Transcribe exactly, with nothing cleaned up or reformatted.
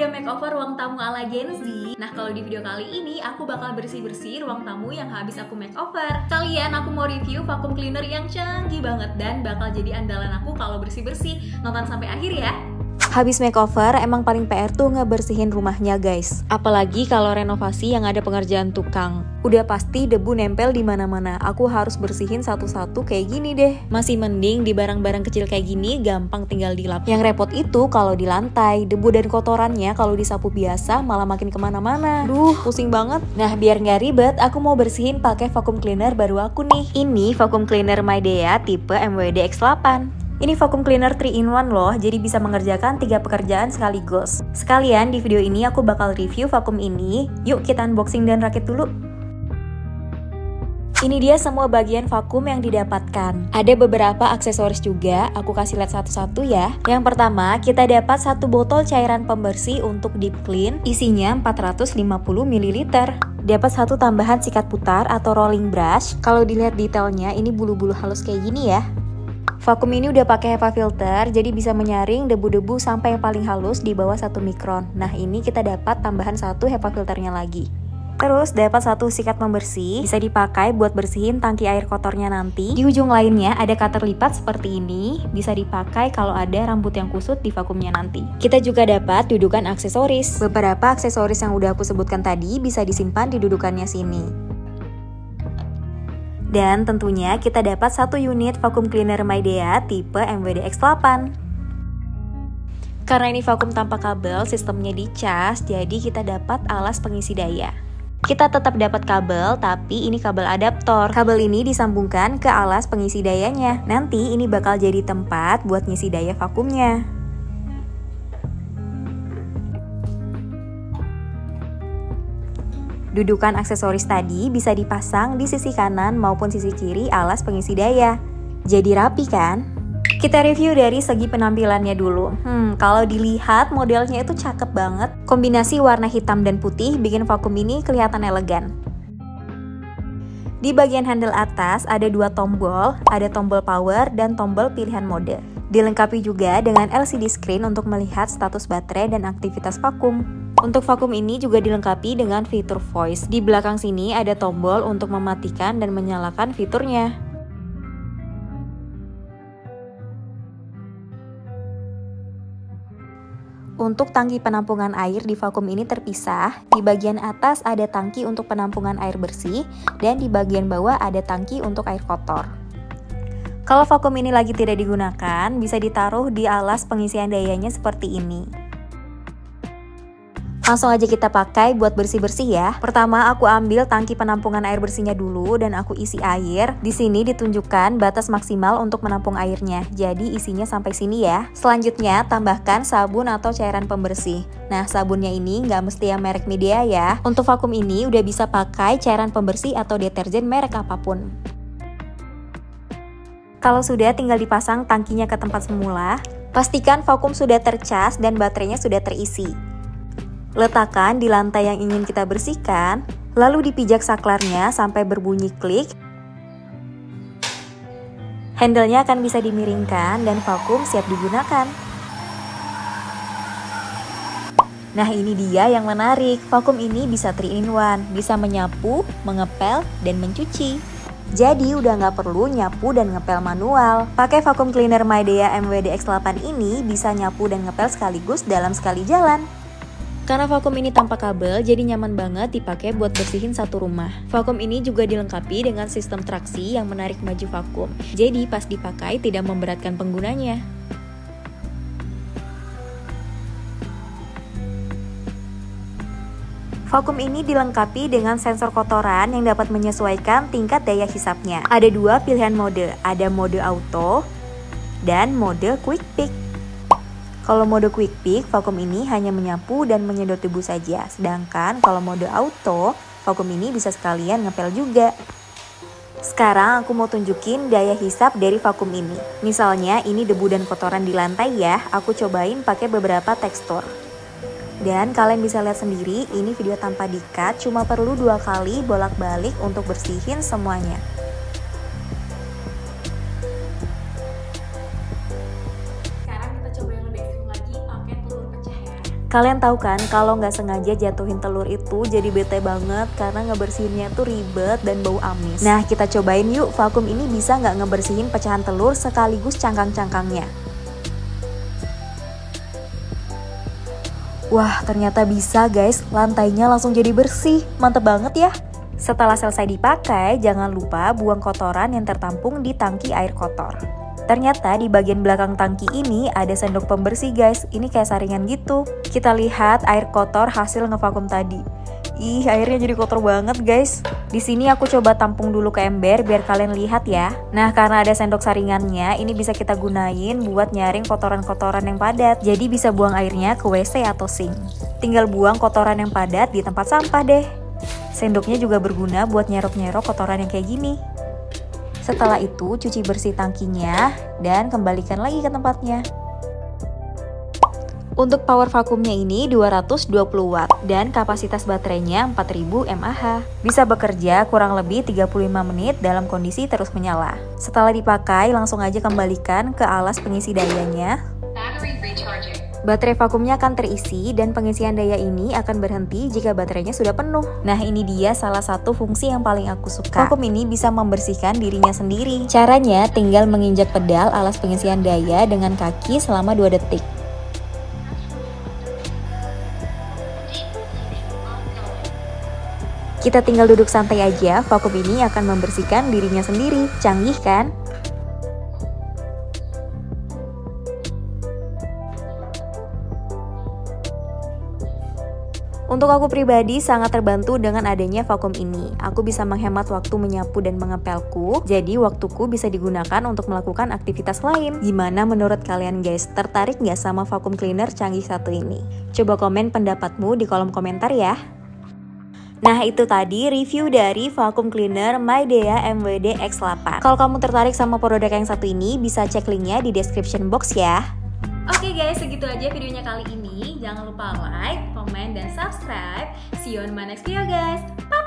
udah makeover ruang tamu ala Gen Z. Nah, kalau di video kali ini aku bakal bersih-bersih ruang tamu yang habis aku makeover. Kalian aku mau review vacuum cleaner yang canggih banget dan bakal jadi andalan aku kalau bersih-bersih. Nonton sampai akhir ya. Habis makeover, emang paling P R tuh ngebersihin rumahnya guys. Apalagi kalau renovasi yang ada pengerjaan tukang. Udah pasti debu nempel di mana-mana. Aku harus bersihin satu-satu kayak gini deh. Masih mending di barang-barang kecil kayak gini gampang tinggal dilap. Yang repot itu kalau di lantai, debu dan kotorannya kalau disapu biasa malah makin kemana-mana. Duh, pusing banget. Nah, biar nggak ribet, aku mau bersihin pakai vacuum cleaner baru aku nih. Ini vacuum cleaner Midea tipe M W D X delapan. Ini vacuum cleaner three in one loh, jadi bisa mengerjakan tiga pekerjaan sekaligus. Sekalian di video ini aku bakal review vacuum ini. Yuk kita unboxing dan rakit dulu. Ini dia semua bagian vacuum yang didapatkan. Ada beberapa aksesoris juga, aku kasih lihat satu-satu ya. Yang pertama, kita dapat satu botol cairan pembersih untuk deep clean, isinya empat ratus lima puluh mililiter. Dapat satu tambahan sikat putar atau rolling brush. Kalau dilihat detailnya, ini bulu-bulu halus kayak gini ya. Vacuum ini udah pakai HEPA filter, jadi bisa menyaring debu-debu sampai yang paling halus di bawah satu mikron. Nah, ini kita dapat tambahan satu HEPA filternya lagi. Terus dapat satu sikat pembersih, bisa dipakai buat bersihin tangki air kotornya nanti. Di ujung lainnya ada cutter lipat seperti ini, bisa dipakai kalau ada rambut yang kusut di vacuumnya nanti. Kita juga dapat dudukan aksesoris. Beberapa aksesoris yang udah aku sebutkan tadi bisa disimpan di dudukannya sini. Dan tentunya kita dapat satu unit vacuum cleaner Midea tipe M W D X delapan. Karena ini vacuum tanpa kabel, sistemnya dicas, jadi kita dapat alas pengisi daya. Kita tetap dapat kabel, tapi ini kabel adaptor. Kabel ini disambungkan ke alas pengisi dayanya. Nanti ini bakal jadi tempat buat ngisi daya vacuumnya. Dudukan aksesoris tadi bisa dipasang di sisi kanan maupun sisi kiri alas pengisi daya. Jadi rapi kan? Kita review dari segi penampilannya dulu. Hmm, kalau dilihat modelnya itu cakep banget. Kombinasi warna hitam dan putih bikin vacuum ini kelihatan elegan. Di bagian handle atas ada dua tombol, ada tombol power dan tombol pilihan mode. Dilengkapi juga dengan L C D screen untuk melihat status baterai dan aktivitas vacuum. Untuk vacuum ini juga dilengkapi dengan fitur voice. Di belakang sini ada tombol untuk mematikan dan menyalakan fiturnya. Untuk tangki penampungan air di vacuum ini terpisah. Di bagian atas ada tangki untuk penampungan air bersih dan di bagian bawah ada tangki untuk air kotor. Kalau vacuum ini lagi tidak digunakan, bisa ditaruh di alas pengisian dayanya seperti ini. Langsung aja kita pakai buat bersih-bersih ya. Pertama aku ambil tangki penampungan air bersihnya dulu dan aku isi air. Di sini ditunjukkan batas maksimal untuk menampung airnya. Jadi isinya sampai sini ya. Selanjutnya tambahkan sabun atau cairan pembersih. Nah, sabunnya ini nggak mesti yang merek Midea ya. Untuk vacuum ini udah bisa pakai cairan pembersih atau deterjen merek apapun. Kalau sudah, tinggal dipasang tangkinya ke tempat semula. Pastikan vacuum sudah tercas dan baterainya sudah terisi. Letakkan di lantai yang ingin kita bersihkan, lalu dipijak saklarnya sampai berbunyi klik. Handle-nya akan bisa dimiringkan dan vacuum siap digunakan. Nah, ini dia yang menarik. Vacuum ini bisa three in one, bisa menyapu, mengepel, dan mencuci. Jadi udah nggak perlu nyapu dan ngepel manual. Pakai vacuum cleaner Midea M W D X delapan ini bisa nyapu dan ngepel sekaligus dalam sekali jalan. Karena vacuum ini tanpa kabel, jadi nyaman banget dipakai buat bersihin satu rumah. Vacuum ini juga dilengkapi dengan sistem traksi yang menarik maju vacuum. Jadi pas dipakai tidak memberatkan penggunanya. Vacuum ini dilengkapi dengan sensor kotoran yang dapat menyesuaikan tingkat daya hisapnya. Ada dua pilihan mode, ada mode auto dan mode quick pick. Kalau mode quick pick, vacuum ini hanya menyapu dan menyedot debu saja. Sedangkan kalau mode auto, vacuum ini bisa sekalian ngepel juga. Sekarang aku mau tunjukin daya hisap dari vacuum ini. Misalnya ini debu dan kotoran di lantai ya, aku cobain pakai beberapa tekstur. Dan kalian bisa lihat sendiri, ini video tanpa di-cut, cuma perlu dua kali bolak-balik untuk bersihin semuanya. Kalian tahu kan kalau nggak sengaja jatuhin telur itu jadi bete banget karena ngebersihinnya tuh ribet dan bau amis. Nah kita cobain yuk, vakum ini bisa nggak ngebersihin pecahan telur sekaligus cangkang-cangkangnya. Wah ternyata bisa guys, lantainya langsung jadi bersih, mantep banget ya. Setelah selesai dipakai, jangan lupa buang kotoran yang tertampung di tangki air kotor. Ternyata di bagian belakang tangki ini ada sendok pembersih guys, ini kayak saringan gitu. Kita lihat air kotor hasil ngevakum tadi. Ih, airnya jadi kotor banget guys. Di sini aku coba tampung dulu ke ember biar kalian lihat ya. Nah, karena ada sendok saringannya, ini bisa kita gunain buat nyaring kotoran-kotoran yang padat. Jadi bisa buang airnya ke W C atau sink. Tinggal buang kotoran yang padat di tempat sampah deh. Sendoknya juga berguna buat nyerok-nyerok kotoran yang kayak gini. Setelah itu cuci bersih tangkinya dan kembalikan lagi ke tempatnya. Untuk power vakumnya ini dua ratus dua puluh watt dan kapasitas baterainya empat ribu mAh. Bisa bekerja kurang lebih tiga puluh lima menit dalam kondisi terus menyala. Setelah dipakai langsung aja kembalikan ke alas pengisi dayanya. Baterai vakumnya akan terisi dan pengisian daya ini akan berhenti jika baterainya sudah penuh. Nah ini dia salah satu fungsi yang paling aku suka. Vakum ini bisa membersihkan dirinya sendiri. Caranya tinggal menginjak pedal alas pengisian daya dengan kaki selama dua detik. Kita tinggal duduk santai aja, vakum ini akan membersihkan dirinya sendiri. Canggih kan? Untuk aku pribadi sangat terbantu dengan adanya vakum ini. Aku bisa menghemat waktu menyapu dan mengepelku, jadi waktuku bisa digunakan untuk melakukan aktivitas lain. Gimana menurut kalian guys? Tertarik nggak sama vacuum cleaner canggih satu ini? Coba komen pendapatmu di kolom komentar ya. Nah itu tadi review dari vacuum cleaner Midea M W D X delapan. Kalau kamu tertarik sama produk yang satu ini, bisa cek linknya di description box ya. Oke guys, segitu aja videonya kali ini. Jangan lupa like, comment, dan subscribe. See you on my next video guys. Bye!